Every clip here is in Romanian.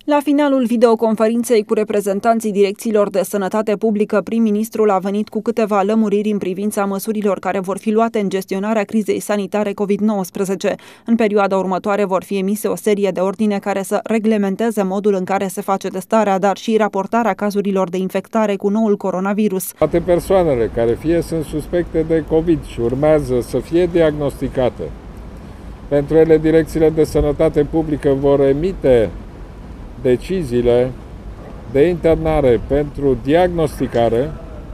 La finalul videoconferinței cu reprezentanții direcțiilor de sănătate publică, prim-ministrul a venit cu câteva lămuriri în privința măsurilor care vor fi luate în gestionarea crizei sanitare COVID-19. În perioada următoare vor fi emise o serie de ordine care să reglementeze modul în care se face testarea, dar și raportarea cazurilor de infectare cu noul coronavirus. Toate persoanele care fie sunt suspecte de COVID și urmează să fie diagnosticate, pentru ele direcțiile de sănătate publică vor emite deciziile de internare pentru diagnosticare,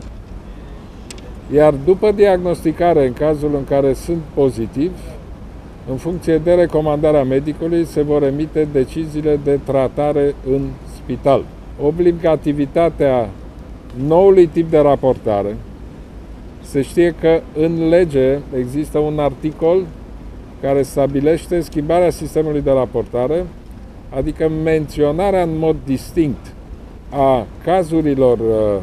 iar după diagnosticare, în cazul în care sunt pozitivi, în funcție de recomandarea medicului, se vor emite deciziile de tratare în spital. Obligativitatea noului tip de raportare, se știe că în lege există un articol care stabilește schimbarea sistemului de raportare, adică menționarea în mod distinct a cazurilor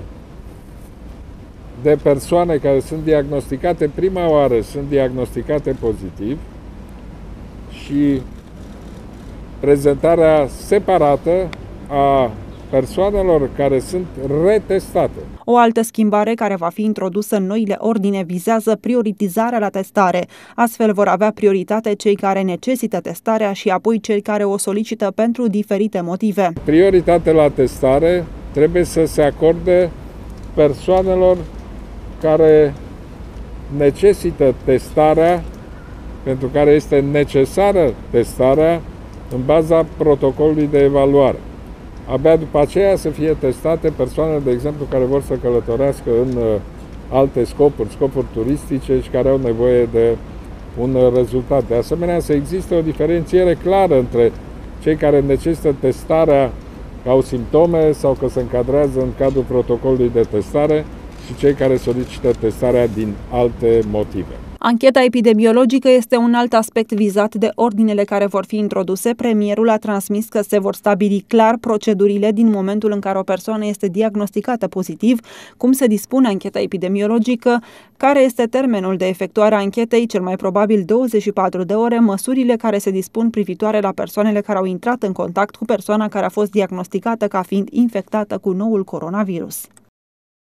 de persoane care sunt diagnosticate prima oară, sunt diagnosticate pozitiv, și prezentarea separată a persoanelor care sunt retestate. O altă schimbare care va fi introdusă în noile ordine vizează prioritizarea la testare. Astfel vor avea prioritate cei care necesită testarea și apoi cei care o solicită pentru diferite motive. Prioritate la testare trebuie să se acorde persoanelor care necesită testarea, pentru care este necesară testarea în baza protocolului de evaluare. Abia după aceea să fie testate persoanele, de exemplu, care vor să călătorească în alte scopuri turistice și care au nevoie de un rezultat. De asemenea, să existe o diferențiere clară între cei care necesită testarea că au simptome sau că se încadrează în cadrul protocolului de testare și cei care solicită testarea din alte motive. Ancheta epidemiologică este un alt aspect vizat de ordinele care vor fi introduse. Premierul a transmis că se vor stabili clar procedurile din momentul în care o persoană este diagnosticată pozitiv, cum se dispune ancheta epidemiologică, care este termenul de efectuare a anchetei, cel mai probabil 24 de ore, măsurile care se dispun privitoare la persoanele care au intrat în contact cu persoana care a fost diagnosticată ca fiind infectată cu noul coronavirus.